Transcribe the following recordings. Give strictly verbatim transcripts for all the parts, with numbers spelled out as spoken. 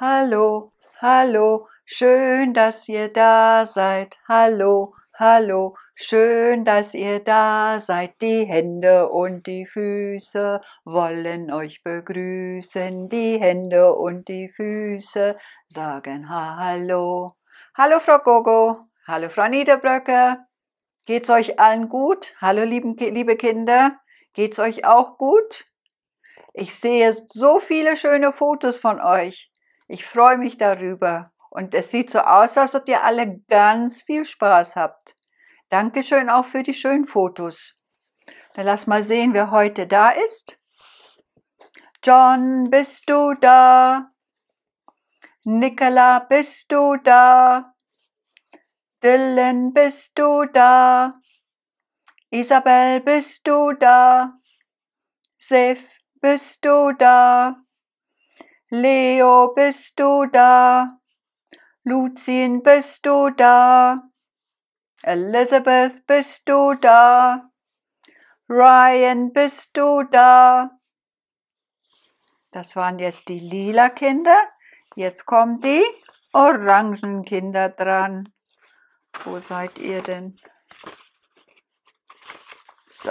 hallo, hallo, schön, dass ihr da seid. Hallo, hallo, schön, dass ihr da seid. Die Hände und die Füße wollen euch begrüßen. Die Hände und die Füße sagen Hallo. Hallo, Frau Gogo. Hallo, Frau Niederbröcke. Geht's euch allen gut? Hallo, lieben, liebe Kinder. Geht's euch auch gut? Ich sehe so viele schöne Fotos von euch. Ich freue mich darüber. Und es sieht so aus, als ob ihr alle ganz viel Spaß habt. Dankeschön auch für die schönen Fotos. Dann lass mal sehen, wer heute da ist. John, bist du da? Nicola, bist du da? Dylan, bist du da? Isabel, bist du da? Sif, bist du da? Leo, bist du da? Lucien, bist du da? Elizabeth, bist du da? Ryan, bist du da? Das waren jetzt die lila Kinder. Jetzt kommen die orangen Kinder dran. Wo seid ihr denn? So.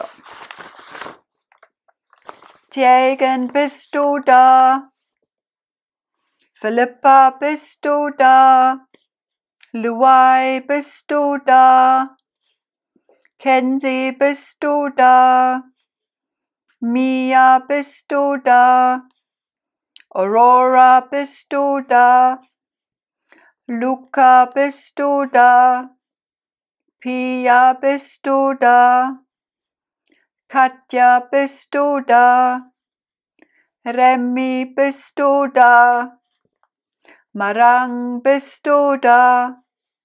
Jagen, bist du da? Philippa, bist du da? Luai, bist du da? Kenzie, bist du da? Mia, bist du da? Aurora, bist du da? Luca, bist du da? Pia, bist du da? Katja, bist du da? Remy, bist du da? Marang, bist du da?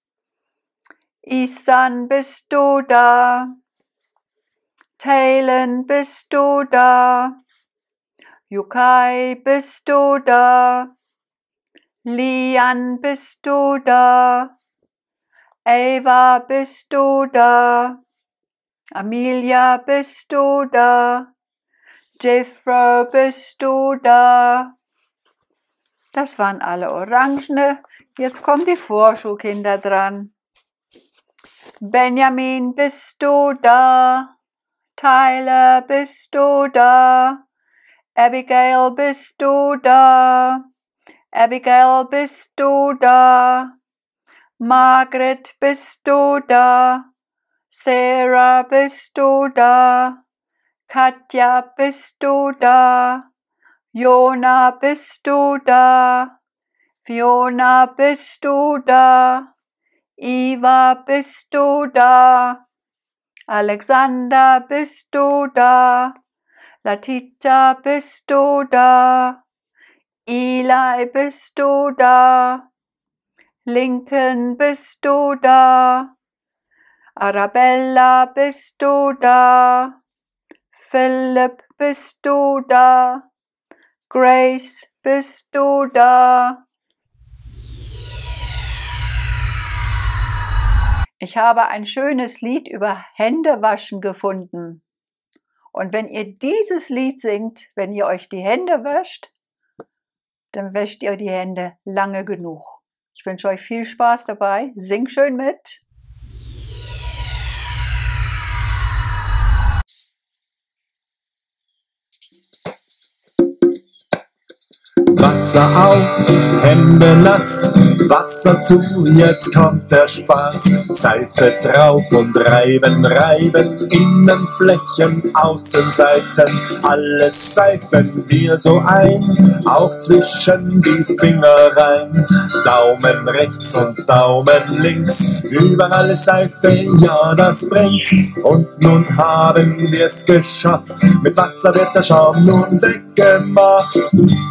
Isan, bist du da? Taylan, bist du da? Yukai, bist du da? Lian, bist du da? Ava, bist du da? Amelia, bist du da? Jethro, bist du da? Das waren alle Orangene. Jetzt kommen die Vorschulkinder dran. Benjamin, bist du da? Tyler, bist du da? Abigail, bist du da? Abigail, bist du da? Margaret, bist du da? Sarah, bist du da? Katja, bist du da? Jona, bist du da? Fiona, bist du da? Eva, bist du da? Alexander, bist du da? Latita, bist du da? Eli, bist du da? Lincoln, bist du da? Arabella, bist du da? Philipp, bist du da? Grace, bist du da? Ich habe ein schönes Lied über Händewaschen gefunden. Und wenn ihr dieses Lied singt, wenn ihr euch die Hände wascht, dann wäscht ihr die Hände lange genug. Ich wünsche euch viel Spaß dabei. Singt schön mit. Wasser auf, Hände nass, Wasser zu, jetzt kommt der Spaß. Seife drauf und reiben, reiben, Innenflächen, Außenseiten, alles seifen wir so ein, auch zwischen die Finger rein. Daumen rechts und Daumen links, überall ist Seife, ja das bringt. Und nun haben wir's geschafft, mit Wasser wird der Schaum nun weggemacht.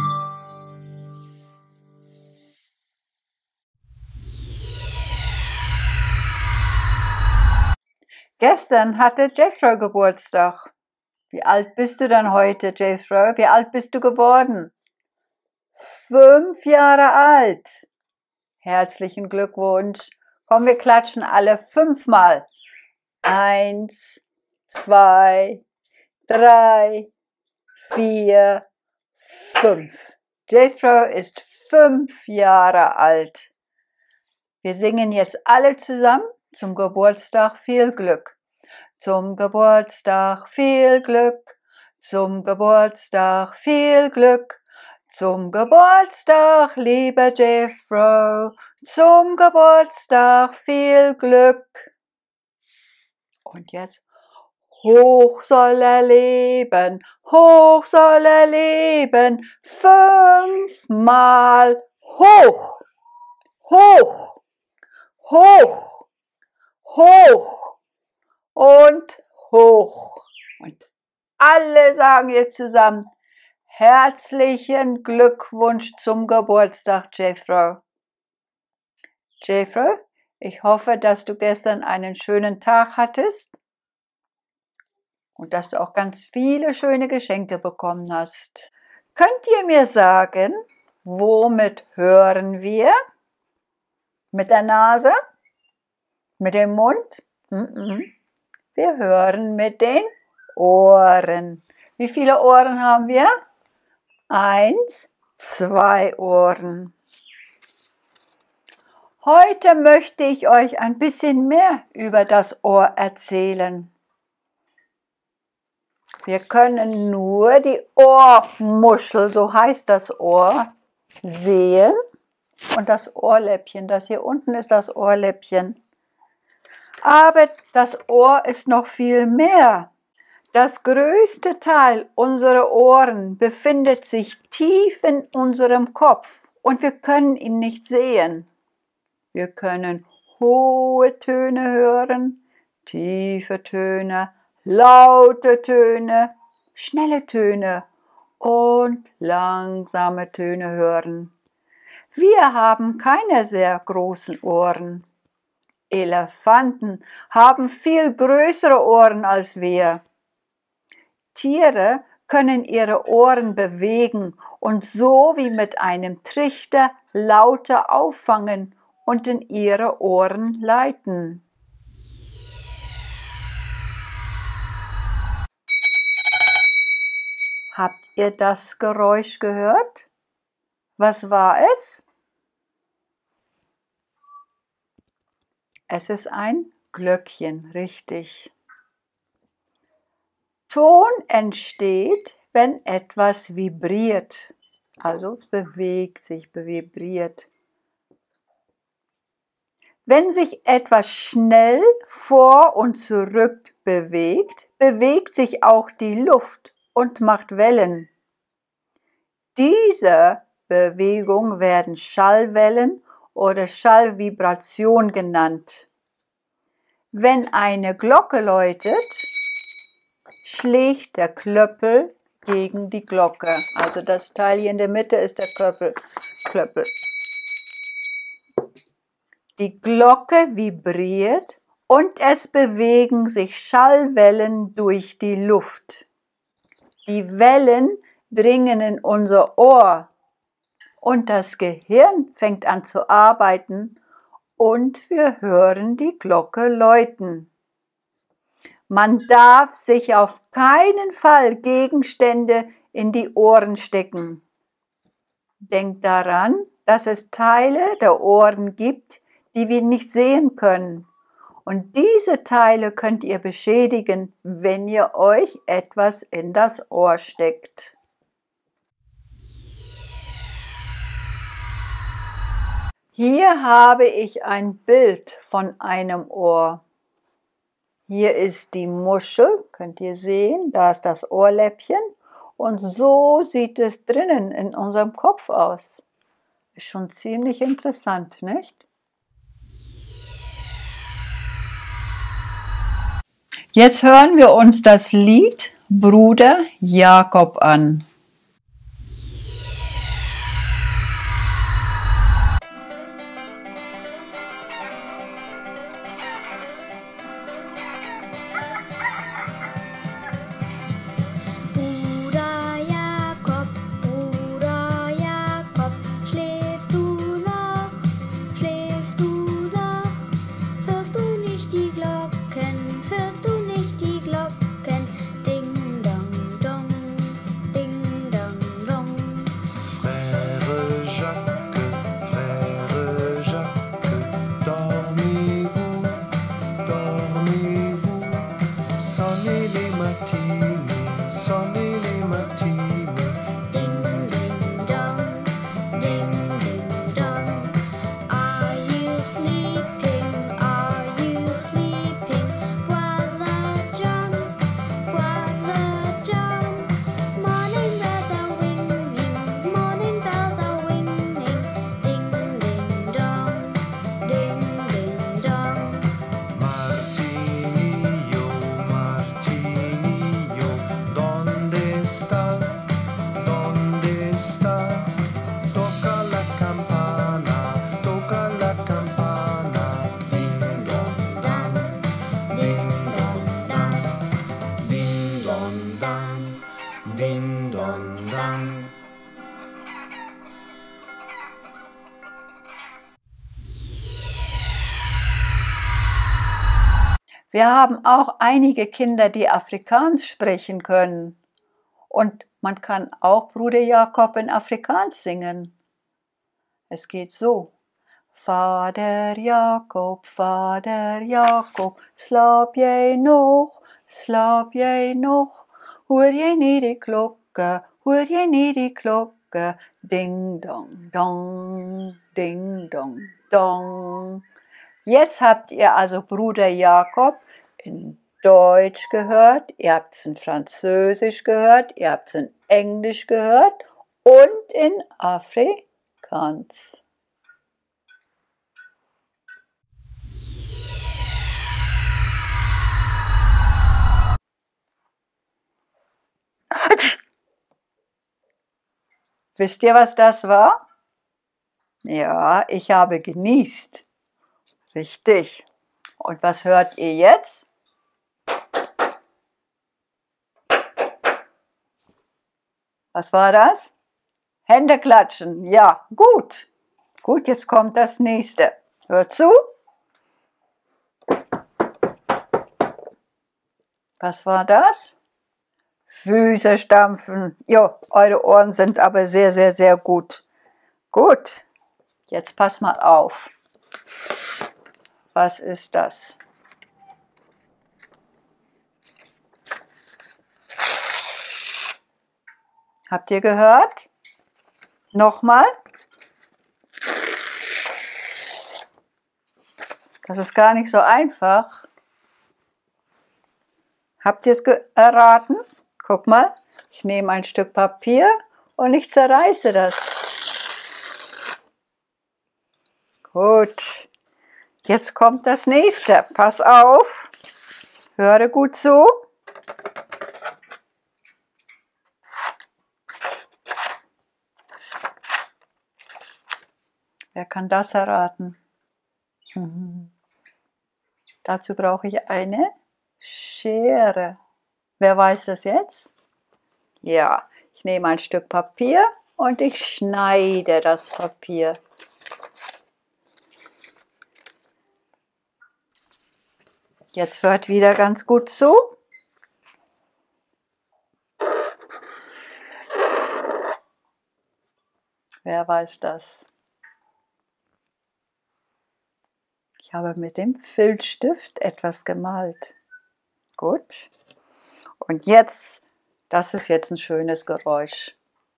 Gestern hatte Jethro Geburtstag. Wie alt bist du denn heute, Jethro? Wie alt bist du geworden? Fünf Jahre alt. Herzlichen Glückwunsch. Komm, wir klatschen alle fünfmal. Eins, zwei, drei, vier, fünf. Jethro ist fünf Jahre alt. Wir singen jetzt alle zusammen zum Geburtstag viel Glück. Zum Geburtstag viel Glück, zum Geburtstag viel Glück, zum Geburtstag, lieber Jethro, zum Geburtstag viel Glück. Und jetzt, hoch soll er leben, hoch soll er leben, fünfmal hoch, hoch, hoch, hoch. Und hoch. Und alle sagen jetzt zusammen, herzlichen Glückwunsch zum Geburtstag, Jethro. Jethro, ich hoffe, dass du gestern einen schönen Tag hattest und dass du auch ganz viele schöne Geschenke bekommen hast. Könnt ihr mir sagen, womit hören wir? Mit der Nase? Mit dem Mund? Mm-mm. Wir hören mit den Ohren. Wie viele Ohren haben wir? Eins, zwei Ohren. Heute möchte ich euch ein bisschen mehr über das Ohr erzählen. Wir können nur die Ohrmuschel, so heißt das Ohr, sehen. Und das Ohrläppchen, das hier unten ist das Ohrläppchen. Aber das Ohr ist noch viel mehr. Das größte Teil unserer Ohren befindet sich tief in unserem Kopf und wir können ihn nicht sehen. Wir können hohe Töne hören, tiefe Töne, laute Töne, schnelle Töne und langsame Töne hören. Wir haben keine sehr großen Ohren. Elefanten haben viel größere Ohren als wir. Tiere können ihre Ohren bewegen und so wie mit einem Trichter Laute auffangen und in ihre Ohren leiten. Habt ihr das Geräusch gehört? Was war es? Es ist ein Glöckchen, richtig. Ton entsteht, wenn etwas vibriert, also es bewegt sich, vibriert. Wenn sich etwas schnell vor und zurück bewegt, bewegt sich auch die Luft und macht Wellen. Diese Bewegung werden Schallwellen oder Schallvibration genannt. Wenn eine Glocke läutet, schlägt der Klöppel gegen die Glocke. Also das Teil hier in der Mitte ist der Klöppel. Klöppel. Die Glocke vibriert und es bewegen sich Schallwellen durch die Luft. Die Wellen dringen in unser Ohr und das Gehirn fängt an zu arbeiten und wir hören die Glocke läuten. Man darf sich auf keinen Fall Gegenstände in die Ohren stecken. Denkt daran, dass es Teile der Ohren gibt, die wir nicht sehen können. Und diese Teile könnt ihr beschädigen, wenn ihr euch etwas in das Ohr steckt. Hier habe ich ein Bild von einem Ohr. Hier ist die Muschel, könnt ihr sehen, da ist das Ohrläppchen und so sieht es drinnen in unserem Kopf aus. Ist schon ziemlich interessant, nicht? Jetzt hören wir uns das Lied Bruder Jakob an. Hörst du nicht die Glocken? Ding dong dong, ding Martini, Sol Lili Martini. Ding, ding, dong, ding, ding, dong. Are you sleeping? Are you sleeping? Brother John, Brother John. Morning bells are ringing, morning bells are ringing. Ding, ding, dong, ding, ding, dong. Martinillo, Martinillo, ¿dónde está? ¿Dónde está? Toca la campana, toca la campana. Ding dong dang, ding dong dang, ding dong dang, ding dong dang. Wir haben auch einige Kinder, die Afrikaans sprechen können. Und man kann auch Bruder Jakob in Afrikaans singen. Es geht so. Vader Jakob, Vader Jakob, slaap jij nog, slaap jij nog? Hoor jij niet die klokken, hoor jij niet die klokken? Ding dong dong, ding dong dong. Jetzt habt ihr also Bruder Jakob in Deutsch gehört, ihr habt es in Französisch gehört, ihr habt es in Englisch gehört und in Afrikaans. Wisst ihr, was das war? Ja, ich habe genießt. Richtig. Und was hört ihr jetzt? Was war das? Hände klatschen. Ja, gut. Gut, jetzt kommt das nächste. Hört zu. Was war das? Füße stampfen. Jo, eure Ohren sind aber sehr, sehr, sehr gut. Gut. Jetzt pass mal auf. Was ist das? Habt ihr gehört? Nochmal. Das ist gar nicht so einfach. Habt ihr es erraten? Guck mal, ich nehme ein Stück Papier und ich zerreiße das. Gut. Jetzt kommt das nächste. Pass auf. Höre gut zu. Wer kann das erraten? Mhm. Dazu brauche ich eine Schere. Wer weiß das jetzt? Ja, ich nehme ein Stück Papier und ich schneide das Papier. Jetzt hört wieder ganz gut zu. Wer weiß das? Ich habe mit dem Filzstift etwas gemalt. Gut. Und jetzt, das ist jetzt ein schönes Geräusch.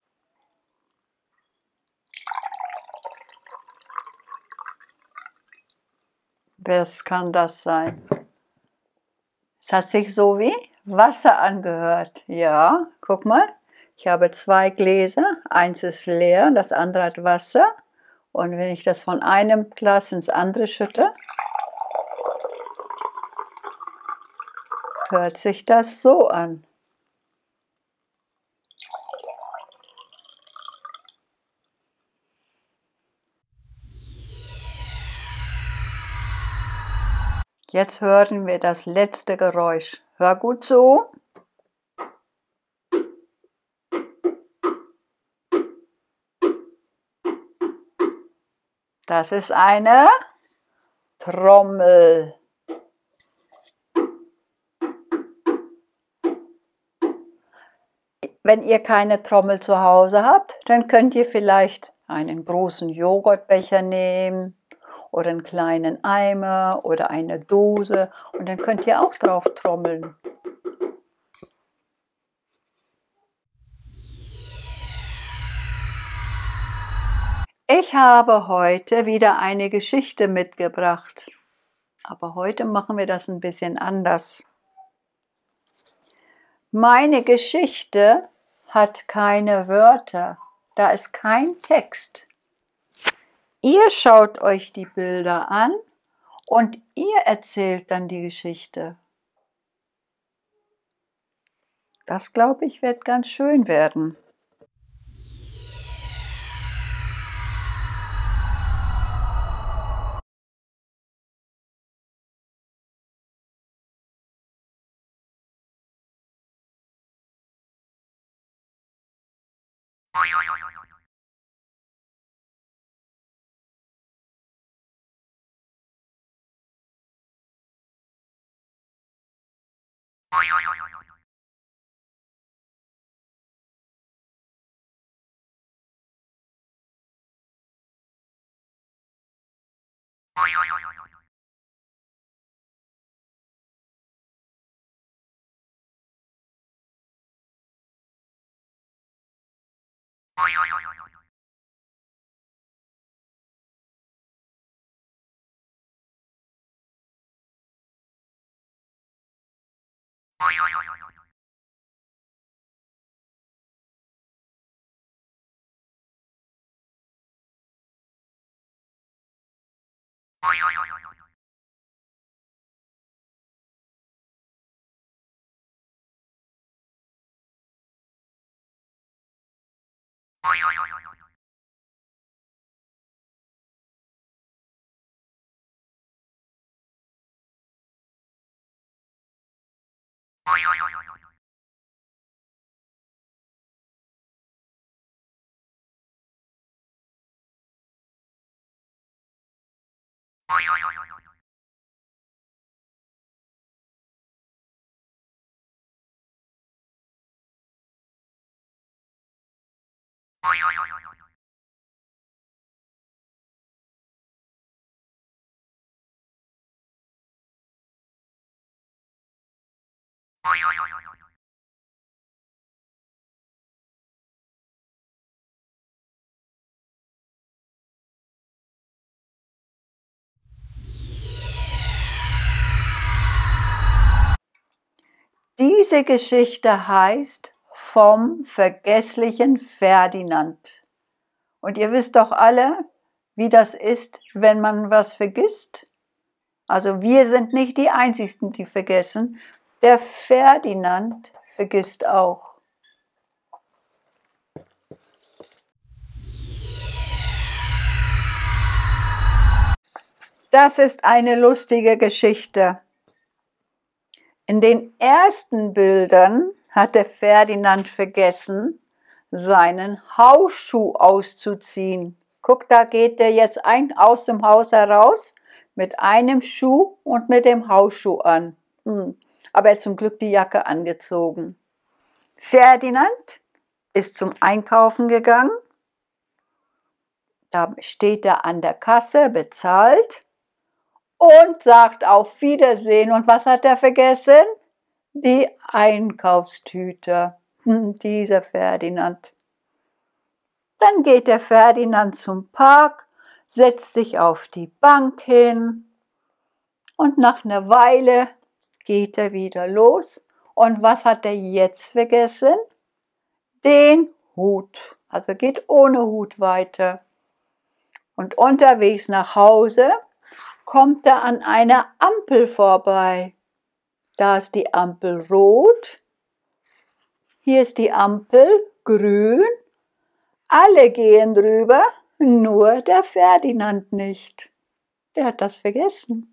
Was kann das sein? Es hat sich so wie Wasser angehört. Ja, guck mal, ich habe zwei Gläser. Eins ist leer, das andere hat Wasser. Und wenn ich das von einem Glas ins andere schütte, hört sich das so an. Jetzt hören wir das letzte Geräusch. Hör gut zu. Das ist eine Trommel. Wenn ihr keine Trommel zu Hause habt, dann könnt ihr vielleicht einen großen Joghurtbecher nehmen oder einen kleinen Eimer oder eine Dose und dann könnt ihr auch drauf trommeln. Ich habe heute wieder eine Geschichte mitgebracht, aber heute machen wir das ein bisschen anders. Meine Geschichte hat keine Wörter, da ist kein Text. Ihr schaut euch die Bilder an und ihr erzählt dann die Geschichte. Das, glaube ich, wird ganz schön werden. Diese Geschichte heißt Vom vergesslichen Ferdinand. Und ihr wisst doch alle, wie das ist, wenn man was vergisst. Also wir sind nicht die Einzigen, die vergessen. Der Ferdinand vergisst auch. Das ist eine lustige Geschichte. In den ersten Bildern hat der Ferdinand vergessen, seinen Hausschuh auszuziehen. Guck, da geht er jetzt ein, aus dem Haus heraus mit einem Schuh und mit dem Hausschuh an. Hm. Aber er hat zum Glück die Jacke angezogen. Ferdinand ist zum Einkaufen gegangen. Da steht er an der Kasse, bezahlt und sagt auf Wiedersehen. Und was hat er vergessen? Die Einkaufstüte. Hm, dieser Ferdinand. Dann geht der Ferdinand zum Park, setzt sich auf die Bank hin und nach einer Weile geht er wieder los. Und was hat er jetzt vergessen? Den Hut. Also geht ohne Hut weiter. Und unterwegs nach Hause kommt er an einer Ampel vorbei. Da ist die Ampel rot. Hier ist die Ampel grün. Alle gehen drüber, nur der Ferdinand nicht. Der hat das vergessen.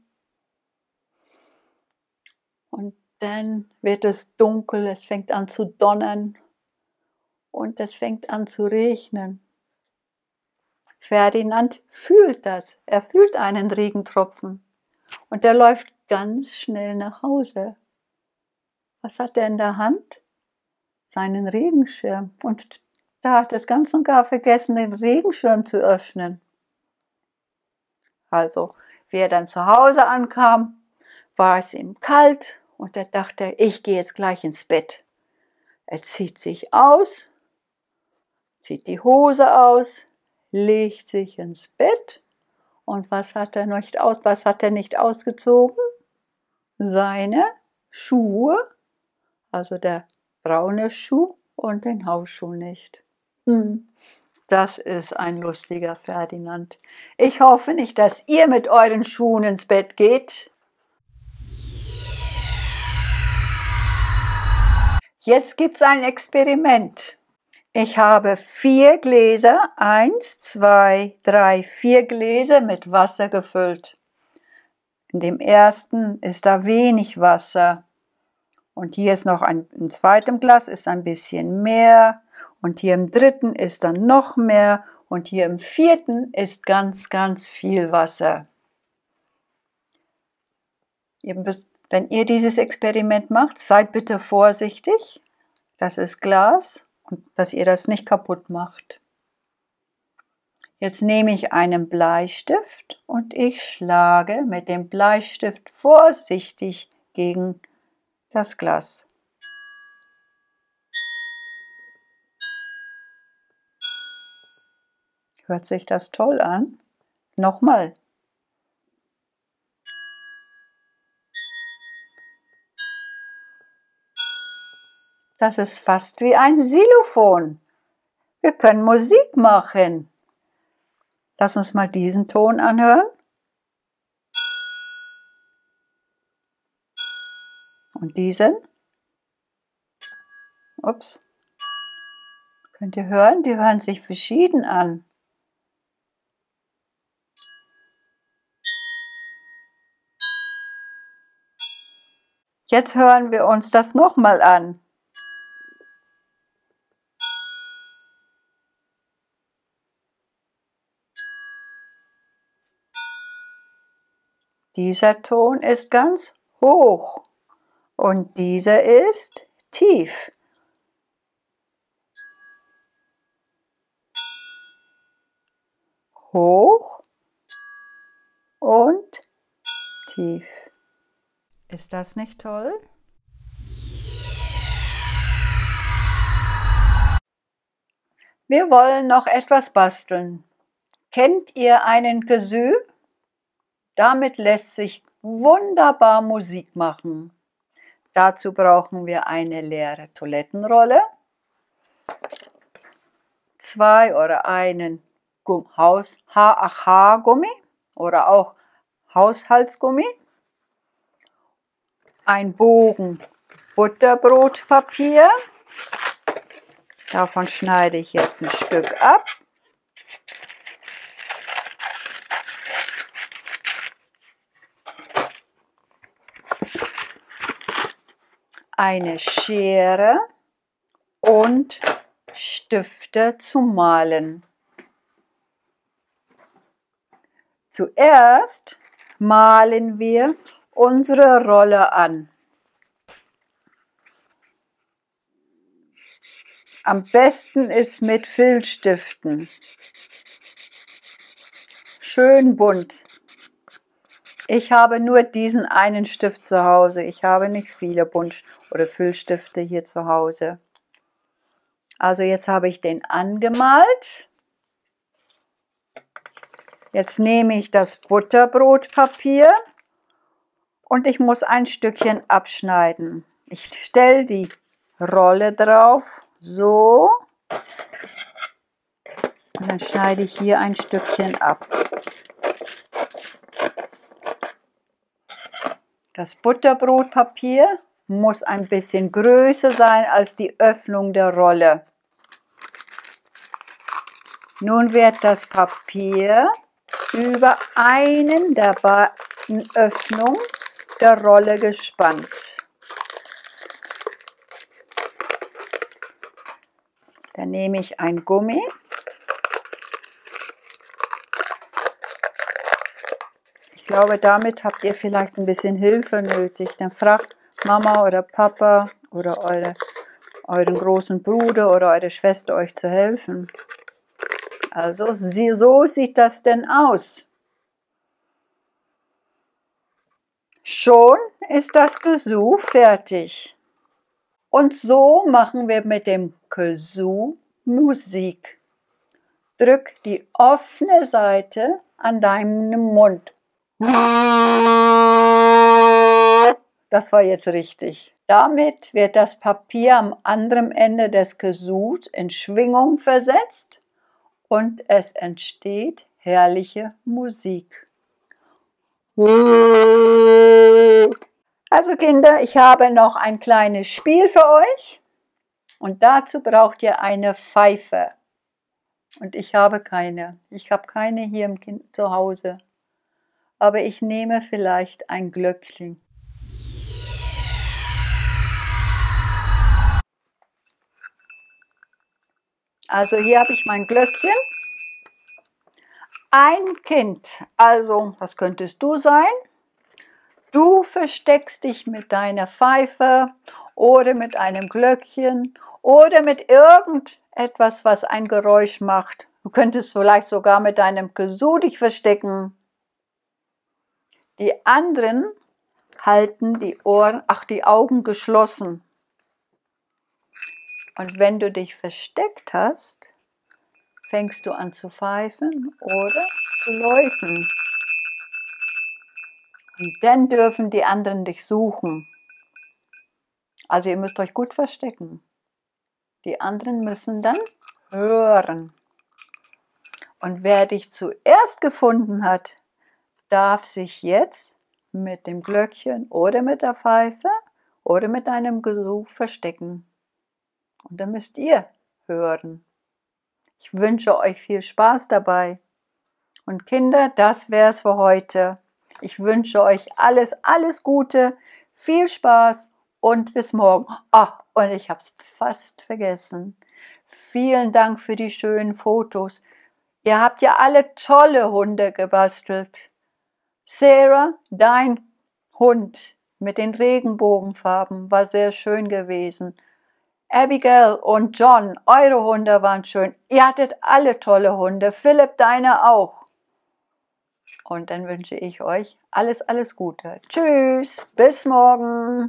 Und dann wird es dunkel, es fängt an zu donnern und es fängt an zu regnen. Ferdinand fühlt das, er fühlt einen Regentropfen und er läuft ganz schnell nach Hause. Was hat er in der Hand? Seinen Regenschirm. Und da hat er es ganz und gar vergessen, den Regenschirm zu öffnen. Also, wie er dann zu Hause ankam, war es ihm kalt und er dachte, ich gehe jetzt gleich ins Bett. Er zieht sich aus, zieht die Hose aus, legt sich ins Bett und was hat er nicht, aus, was hat er nicht ausgezogen? Seine Schuhe, also der braune Schuh und den Hausschuh nicht. Hm. Das ist ein lustiger Ferdinand. Ich hoffe nicht, dass ihr mit euren Schuhen ins Bett geht. Jetzt gibt es ein Experiment. Ich habe vier Gläser, eins, zwei, drei, vier Gläser mit Wasser gefüllt. In dem ersten ist da wenig Wasser. Und hier ist noch ein, im zweiten Glas ist ein bisschen mehr. Und hier im dritten ist dann noch mehr. Und hier im vierten ist ganz, ganz viel Wasser. Wenn ihr dieses Experiment macht, seid bitte vorsichtig. Das ist Glas. Und dass ihr das nicht kaputt macht. Jetzt nehme ich einen Bleistift und ich schlage mit dem Bleistift vorsichtig gegen das Glas. Hört sich das toll an? Nochmal. Das ist fast wie ein Xylophon. Wir können Musik machen. Lass uns mal diesen Ton anhören. Und diesen. Ups. Könnt ihr hören? Die hören sich verschieden an. Jetzt hören wir uns das nochmal an. Dieser Ton ist ganz hoch und dieser ist tief. Hoch und tief. Ist das nicht toll? Wir wollen noch etwas basteln. Kennt ihr einen Kazoo? Damit lässt sich wunderbar Musik machen. Dazu brauchen wir eine leere Toilettenrolle, zwei oder einen Haus Haargummi oder auch Haushaltsgummi, ein Bogen Butterbrotpapier. Davon schneide ich jetzt ein Stück ab. Eine Schere und Stifte zum Malen. Zuerst malen wir unsere Rolle an. Am besten ist mit Filzstiften. Schön bunt. Ich habe nur diesen einen Stift zu Hause. Ich habe nicht viele Bunt- oder Füllstifte hier zu Hause. Also jetzt habe ich den angemalt. Jetzt nehme ich das Butterbrotpapier und ich muss ein Stückchen abschneiden. Ich stelle die Rolle drauf, so. Und dann schneide ich hier ein Stückchen ab. Das Butterbrotpapier muss ein bisschen größer sein als die Öffnung der Rolle. Nun wird das Papier über einen der beiden Öffnungen der Rolle gespannt. Dann nehme ich ein Gummi. Ich glaube, damit habt ihr vielleicht ein bisschen Hilfe nötig. Dann fragt Mama oder Papa oder eure, euren großen Bruder oder eure Schwester euch zu helfen. Also so sieht das denn aus. Schon ist das Kazoo fertig. Und so machen wir mit dem Kazoo Musik. drück die offene Seite an deinem Mund. Das war jetzt richtig. Damit wird das Papier am anderen Ende des Kasuts in Schwingung versetzt und es entsteht herrliche Musik. Also Kinder, ich habe noch ein kleines Spiel für euch und dazu braucht ihr eine Pfeife. Und ich habe keine. Ich habe keine hier im Kind zu Hause. Aber ich nehme vielleicht ein Glöckchen. Also hier habe ich mein Glöckchen. Ein Kind, also das könntest du sein. Du versteckst dich mit deiner Pfeife oder mit einem Glöckchen oder mit irgendetwas, was ein Geräusch macht. Du könntest vielleicht sogar mit deinem Kazoo dich verstecken. Die anderen halten die Ohren, ach die Augen geschlossen. Und wenn du dich versteckt hast, fängst du an zu pfeifen oder zu läuten. Und dann dürfen die anderen dich suchen. Also ihr müsst euch gut verstecken. Die anderen müssen dann hören. Und wer dich zuerst gefunden hat, darf sich jetzt mit dem Glöckchen oder mit der Pfeife oder mit einem Gesuch verstecken. Und dann müsst ihr hören. Ich wünsche euch viel Spaß dabei. Und Kinder, das wär's für heute. Ich wünsche euch alles, alles Gute, viel Spaß und bis morgen. Ah, und ich habe es fast vergessen. Vielen Dank für die schönen Fotos. Ihr habt ja alle tolle Hunde gebastelt. Sarah, dein Hund mit den Regenbogenfarben war sehr schön gewesen. Abigail und John, eure Hunde waren schön. Ihr hattet alle tolle Hunde. Philipp, deine auch. Und dann wünsche ich euch alles, alles Gute. Tschüss, bis morgen.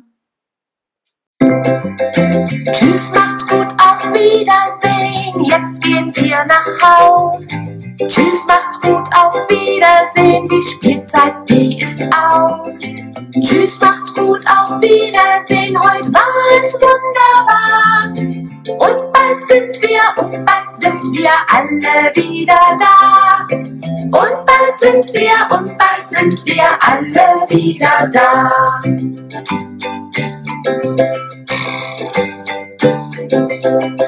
Tschüss, macht's gut, auf Wiedersehen. Jetzt gehen wir nach Haus. Tschüss, macht's gut, auf Wiedersehen. Die Spielzeit, die ist aus. Tschüss, macht's gut, auf Wiedersehen. Heute war es wunderbar. Und bald sind wir, und bald sind wir alle wieder da. Und bald sind wir, und bald sind wir alle wieder da.